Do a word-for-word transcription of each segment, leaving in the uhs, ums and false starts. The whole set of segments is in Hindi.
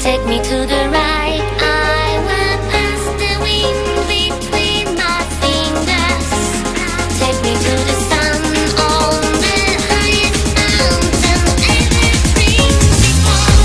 Take me to the right, I will pass the wind between my fingers. Take me to the sun on the highest mountain ever seen before.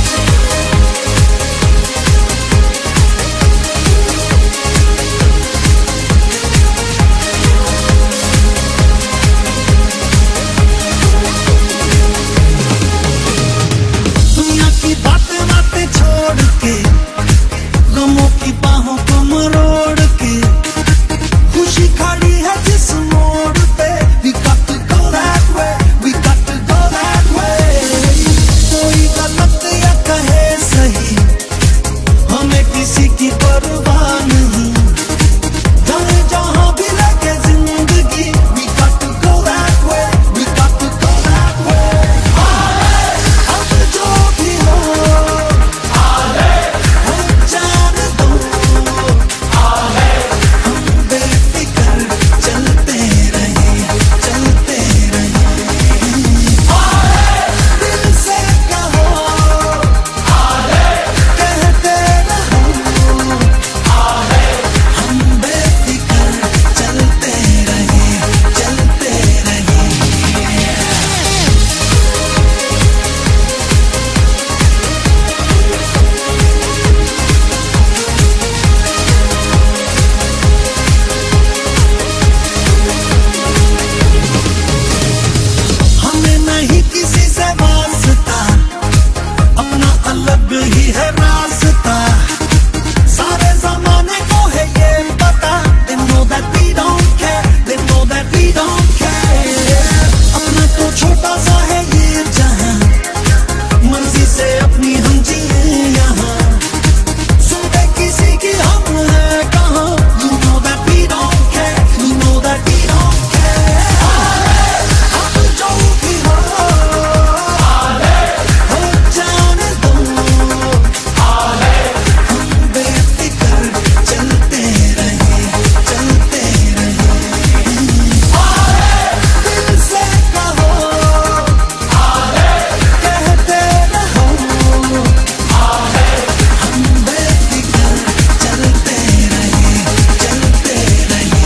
दुनिया की बातें बातें छोड़ के, गमों की बाहों को मरोड़ के, खुशी खड़ी है जिस मोड़ पे, we got to go that way, we got to go that way. कोई गलत या कहे सही, हमें किसी की परवाह नहीं, जाने जहाँ भी लगे जिंदगी, we got to go that way, we got to go that way. अब जो भी हो, हम जाने दो, हम बेफिक्र चलते रहे, चलते रहे। दिल से कहो, कहते रहो, हम बेफिक्र चलते रहे, चलते रहे। हमें नहीं किसी से वास्ता, अपना अलग ही है रास्ता, सारे जमाने को है ये पता, they know that we don't care, they know that we don't care. अपना तो छोटा सा है ये जहां, मर्जी से अपनी हम जिए यहाँ, सुनते किसी की हम है कहाँ, you know that we don't care, you know that we don't care. अब जो भी हो, हो जाने दो, हम बेफिक्र चलते रहे, चलते रहे। दिल से कहो, कहते रहो, हम बेफिक्र चलते रहे, चलते रहे।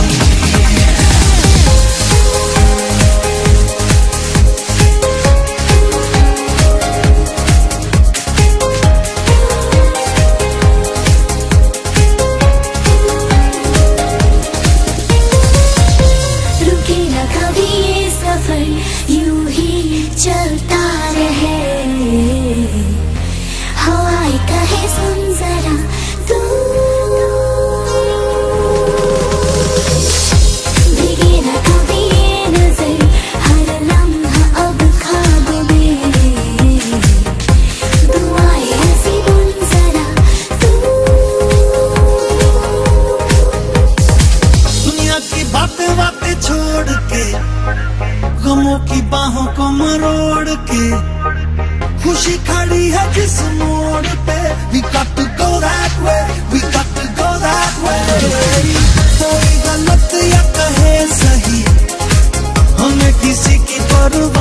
रुके न कभी ये सफर, यूं ही चलता रहे। हवाएं कहे सुन जरा तू, भीगे न कभी ये नजर, हर लम्हा अब ख्वाब में। दुआएं ऐसी बुन जरा तू। दुनिया की बातें बातें छोड़ के, गमों की बाहों को मरोड़ के, खुशी खड़ी है जिस मोड़ पे, we got to go that way, we got to go that way. कोई गलत या कहे सही, हमें किसी की परवाह